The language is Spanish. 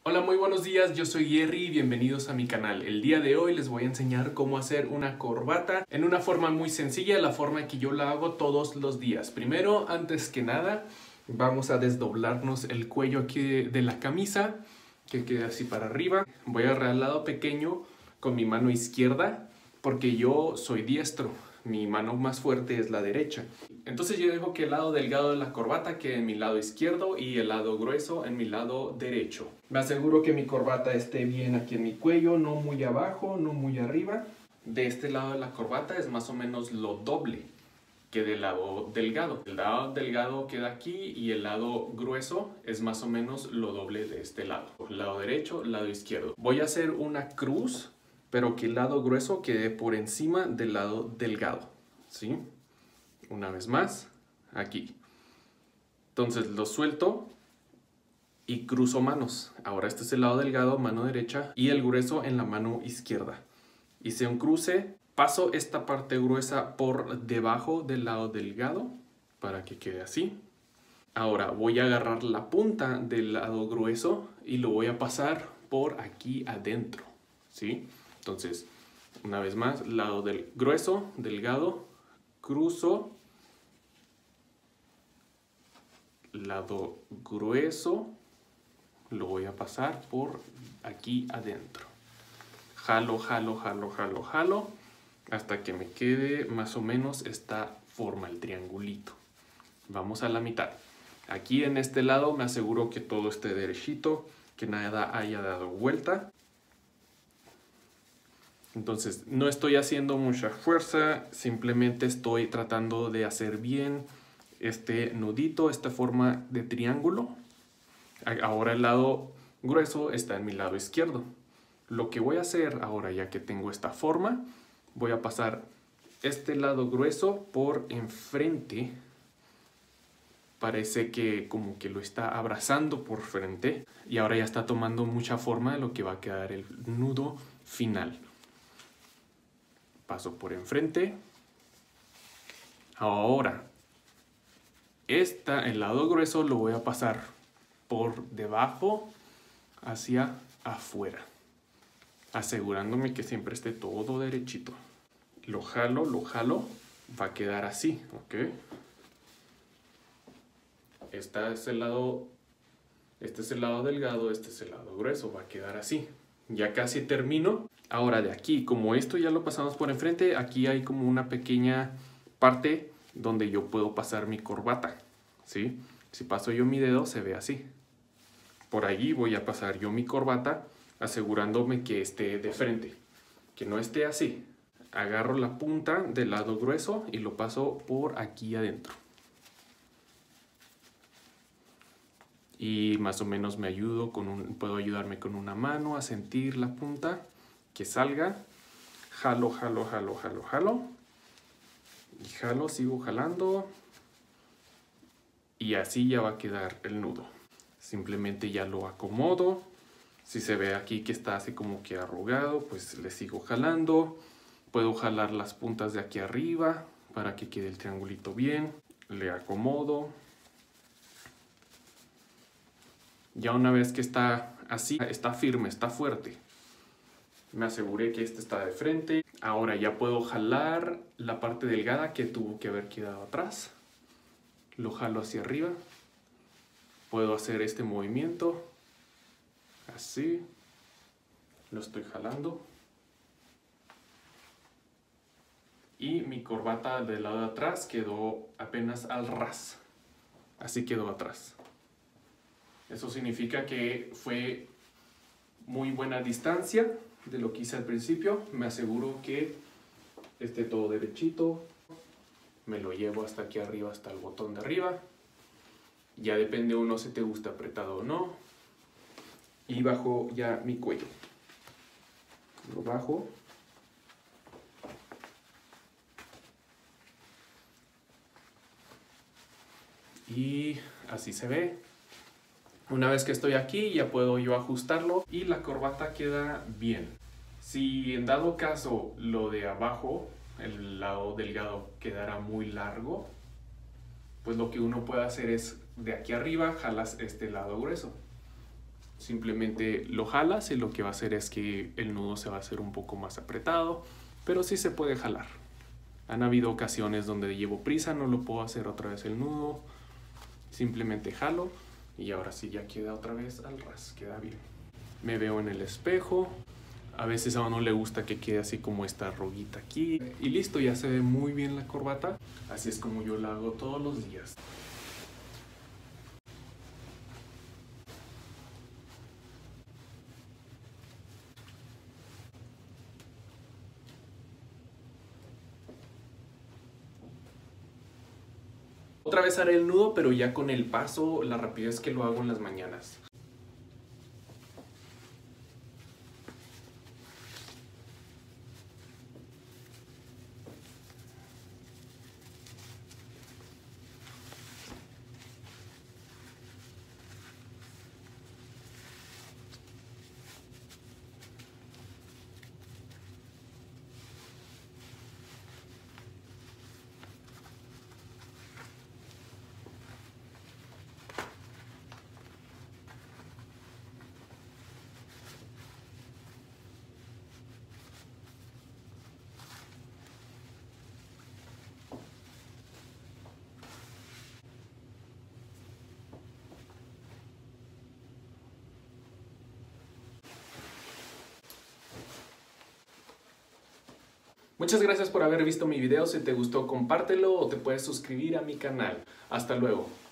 Hola, muy buenos días, yo soy Jerry y bienvenidos a mi canal. El día de hoy les voy a enseñar cómo hacer una corbata en una forma muy sencilla, la forma que yo la hago todos los días. Primero, antes que nada, vamos a desdoblarnos el cuello aquí de la camisa, que quede así para arriba. Voy a agarrar el lado pequeño con mi mano izquierda, porque yo soy diestro. Mi mano más fuerte es la derecha. Entonces yo dejo que el lado delgado de la corbata quede en mi lado izquierdo y el lado grueso en mi lado derecho. Me aseguro que mi corbata esté bien aquí en mi cuello, no muy abajo, no muy arriba. De este lado de la corbata es más o menos lo doble que del lado delgado. El lado delgado queda aquí y el lado grueso es más o menos lo doble de este lado. El lado derecho, el lado izquierdo. Voy a hacer una cruz, pero que el lado grueso quede por encima del lado delgado, ¿sí? Una vez más, aquí. Entonces lo suelto y cruzo manos. Ahora este es el lado delgado, mano derecha, y el grueso en la mano izquierda. Hice un cruce, paso esta parte gruesa por debajo del lado delgado para que quede así. Ahora voy a agarrar la punta del lado grueso y lo voy a pasar por aquí adentro, ¿sí? Entonces, una vez más, lado del grueso, delgado, cruzo, lado grueso, lo voy a pasar por aquí adentro. Jalo, jalo, jalo, jalo, jalo, hasta que me quede más o menos esta forma, el triangulito. Vamos a la mitad. Aquí en este lado me aseguro que todo esté derechito, que nada haya dado vuelta. Entonces no estoy haciendo mucha fuerza, simplemente estoy tratando de hacer bien este nudito, esta forma de triángulo. Ahora el lado grueso está en mi lado izquierdo. Lo que voy a hacer ahora, ya que tengo esta forma, voy a pasar este lado grueso por enfrente. Parece que como que lo está abrazando por frente y ahora ya está tomando mucha forma de lo que va a quedar el nudo final. Paso por enfrente. Ahora, el lado grueso lo voy a pasar por debajo hacia afuera, asegurándome que siempre esté todo derechito. Lo jalo, va a quedar así, ¿ok? Este es el lado delgado, este es el lado grueso, va a quedar así. Ya casi termino. Ahora de aquí, como esto ya lo pasamos por enfrente, aquí hay como una pequeña parte donde yo puedo pasar mi corbata, ¿sí? Si paso yo mi dedo se ve así. Por allí voy a pasar yo mi corbata asegurándome que esté de frente, que no esté así. Agarro la punta del lado grueso y lo paso por aquí adentro. Y más o menos puedo ayudarme con una mano a sentir la punta que salga. Jalo, jalo, jalo, jalo, jalo. Y jalo, sigo jalando. Y así ya va a quedar el nudo. Simplemente ya lo acomodo. Si se ve aquí que está así como que arrugado, pues le sigo jalando. Puedo jalar las puntas de aquí arriba para que quede el triangulito bien. Le acomodo. Ya una vez que está así, está firme, está fuerte. Me aseguré que este está de frente. Ahora ya puedo jalar la parte delgada que tuvo que haber quedado atrás. Lo jalo hacia arriba. Puedo hacer este movimiento. Así. Lo estoy jalando. Y mi corbata del lado de atrás quedó apenas al ras. Así quedó atrás. Eso significa que fue muy buena distancia de lo que hice al principio. Me aseguro que esté todo derechito. Me lo llevo hasta aquí arriba, hasta el botón de arriba. Ya depende uno si te gusta apretado o no. Y bajo ya mi cuello. Lo bajo. Y así se ve. Una vez que estoy aquí ya puedo yo ajustarlo y la corbata queda bien. Si en dado caso lo de abajo, el lado delgado, quedara muy largo, pues lo que uno puede hacer es de aquí arriba jalas este lado grueso. Simplemente lo jalas y lo que va a hacer es que el nudo se va a hacer un poco más apretado, pero sí se puede jalar. Han habido ocasiones donde llevo prisa, no lo puedo hacer otra vez el nudo. Simplemente jalo y ahora sí ya queda otra vez al ras, queda bien. Me veo en el espejo. A veces a uno le gusta que quede así como esta arruguita aquí. Y listo, ya se ve muy bien la corbata. Así es como yo la hago todos los días. Otra vez haré el nudo, pero ya con el paso, la rapidez que lo hago en las mañanas. Muchas gracias por haber visto mi video. Si te gustó, compártelo o te puedes suscribir a mi canal. Hasta luego.